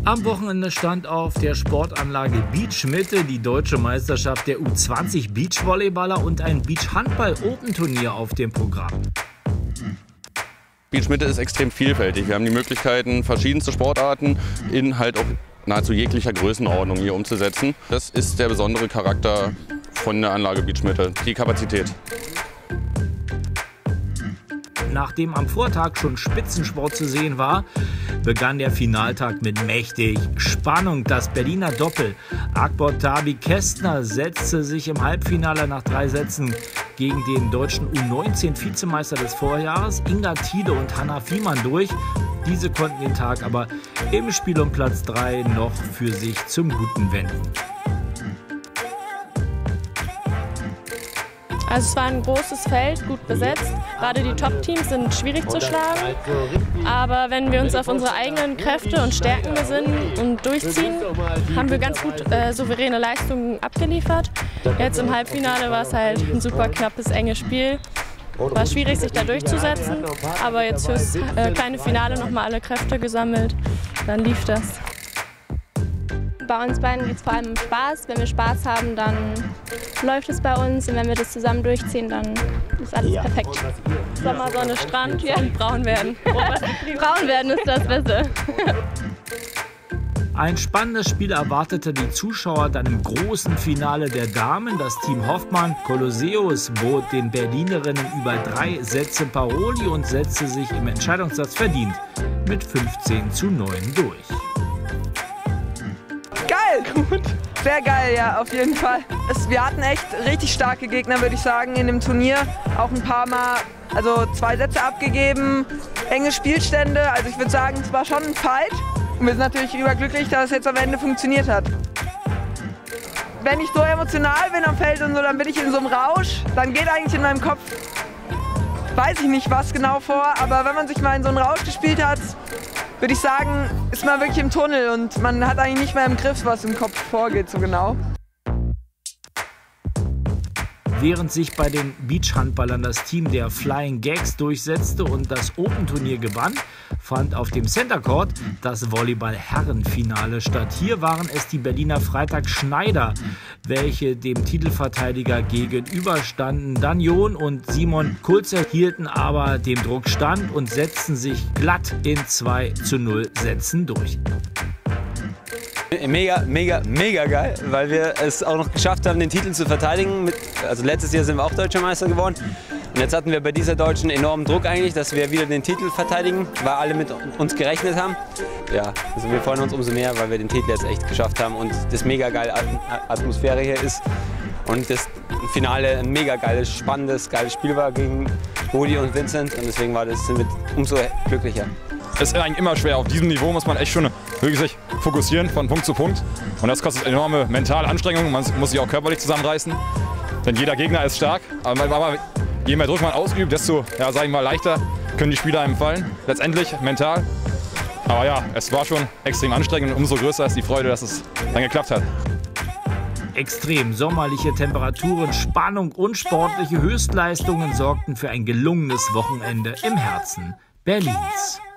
Am Wochenende stand auf der Sportanlage Beach Mitte die deutsche Meisterschaft der U20 Beachvolleyballer und ein Beachhandball-Open-Turnier auf dem Programm. Beach Mitte ist extrem vielfältig. Wir haben die Möglichkeiten, verschiedenste Sportarten in halt auch nahezu jeglicher Größenordnung hier umzusetzen. Das ist der besondere Charakter von der Anlage Beach Mitte, die Kapazität. Nachdem am Vortag schon Spitzensport zu sehen war, begann der Finaltag mit mächtig Spannung. Das Berliner Doppel Akbot Tabi Kästner setzte sich im Halbfinale nach 3 Sätzen gegen den deutschen U19-Vizemeister des Vorjahres Inga Thiele und Hanna Viehmann durch. Diese konnten den Tag aber im Spiel um Platz 3 noch für sich zum Guten wenden. Also es war ein großes Feld, gut besetzt. Gerade die Top-Teams sind schwierig zu schlagen. Aber wenn wir uns auf unsere eigenen Kräfte und Stärken besinnen und durchziehen, haben wir ganz gut souveräne Leistungen abgeliefert. Jetzt im Halbfinale war es halt ein super knappes, enges Spiel. War schwierig, sich da durchzusetzen. Aber jetzt fürs kleine Finale nochmal alle Kräfte gesammelt. Dann lief das. Bei uns beiden geht es vor allem um Spaß. Wenn wir Spaß haben, dann läuft es bei uns. Und wenn wir das zusammen durchziehen, dann ist alles perfekt. Sommer, Sonne, Strand und braun werden. Braun werden ist das Beste. Ein spannendes Spiel erwartete die Zuschauer dann im großen Finale der Damen. Das Team Hoffmann Kolosseus bot den Berlinerinnen über 3 Sätze Paroli und setzte sich im Entscheidungssatz verdient mit 15:9 durch. Geil! Gut. Sehr geil, ja, auf jeden Fall. Wir hatten echt richtig starke Gegner, würde ich sagen, in dem Turnier. Auch ein paar Mal, also 2 Sätze abgegeben, enge Spielstände. Also ich würde sagen, es war schon ein Fight. Und wir sind natürlich überglücklich, dass es jetzt am Ende funktioniert hat. Wenn ich so emotional bin am Feld und so, dann bin ich in so einem Rausch. Dann geht eigentlich in meinem Kopf, weiß ich nicht was genau vor, aber wenn man sich mal in so einen Rausch gespielt hat, würde ich sagen, ist man wirklich im Tunnel und man hat eigentlich nicht mehr im Griff, was im Kopf vorgeht, so genau. Während sich bei den Beachhandballern das Team der Flying Gags durchsetzte und das Open-Turnier gewann, fand auf dem Center Court das Volleyball-Herrenfinale statt. Hier waren es die Berliner Freitag Schneider, welche dem Titelverteidiger gegenüberstanden. Danion und Simon Kulze hielten aber dem Druck stand und setzten sich glatt in 2:0 Sätzen durch. Mega, mega, mega geil, weil wir es auch noch geschafft haben, den Titel zu verteidigen. Also letztes Jahr sind wir auch Deutscher Meister geworden. Und jetzt hatten wir bei dieser Deutschen enormen Druck eigentlich, dass wir wieder den Titel verteidigen, weil alle mit uns gerechnet haben. Ja, also wir freuen uns umso mehr, weil wir den Titel jetzt echt geschafft haben und das mega geile Atmosphäre hier ist. Und das Finale ein mega geiles, spannendes, geiles Spiel war gegen Rudi und Vincent und deswegen sind wir umso glücklicher. Es ist eigentlich immer schwer. Auf diesem Niveau muss man echt schon wirklich sich fokussieren von Punkt zu Punkt. Und das kostet enorme mentale Anstrengung. Man muss sich auch körperlich zusammenreißen. Denn jeder Gegner ist stark. Aber je mehr Druck man ausübt, desto ja, sag ich mal, leichter können die Spieler einem fallen. Letztendlich mental. Aber ja, es war schon extrem anstrengend und umso größer ist die Freude, dass es dann geklappt hat. Extrem sommerliche Temperaturen, Spannung und sportliche Höchstleistungen sorgten für ein gelungenes Wochenende im Herzen Berlins.